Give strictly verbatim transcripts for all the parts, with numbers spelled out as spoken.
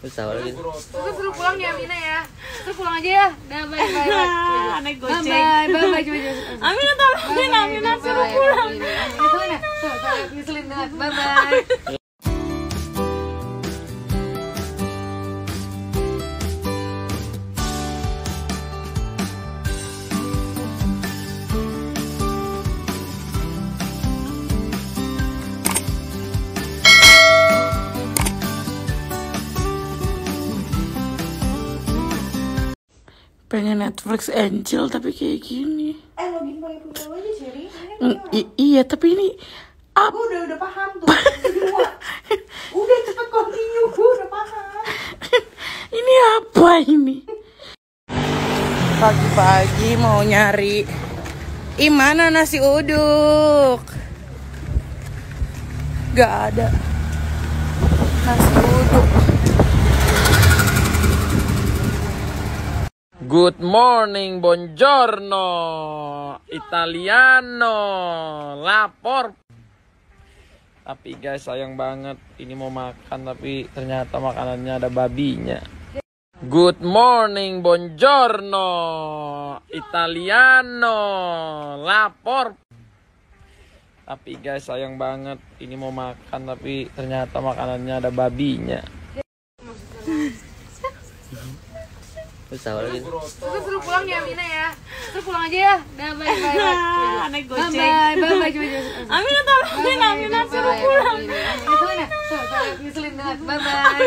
Usaha lagi. Terus suruh pulang ya Amina ya. Terus pulang aja ya. Dah bye bye bye. Naik Bye goceng. bye bye bye coba coba. Amina tolongin, Amina suruh pulang. Ngeselin ya? Tuh, tuh, ngeselin banget. Bye bye. Pengen Netflix Angel tapi kayak gini. Eh login pakai punya lo aja Cherry. Mm, i- iya tapi ini apa? Gue udah udah paham tuh. Kedua. Udah cepet continue, gue udah paham. Ini apa ini? Pagi-pagi mau nyari Imana nasi uduk. Gak ada nasi uduk. Good morning, buongiorno, Italiano, lapor. Tapi guys sayang banget, ini mau makan tapi ternyata makanannya ada babinya. Good morning, buongiorno, Italiano, lapor. Tapi guys sayang banget, ini mau makan tapi ternyata makanannya ada babinya. Usaha lagi. Terus suruh pulang ya Amina ya. Terus pulang aja ya. Dah bye bye bye. Naik Bye goceng. bye bye bye coba coba. Amina tolongin, Amina suruh pulang. Ngeselin ya? Tuh, tuh, ngeselin banget. Bye bye.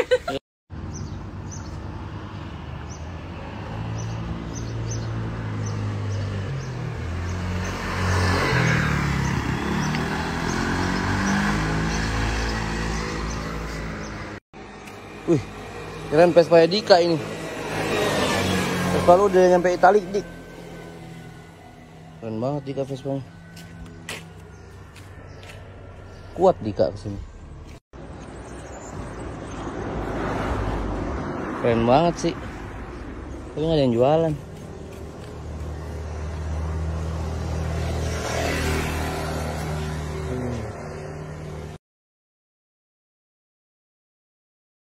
Wih, keren Vespa Dika ini. Vespa lu udah nyampe Itali, Dik. Keren banget Dika Vespanya. Kuat Dika kesini. Keren banget sih. Tapi nggak ada yang jualan.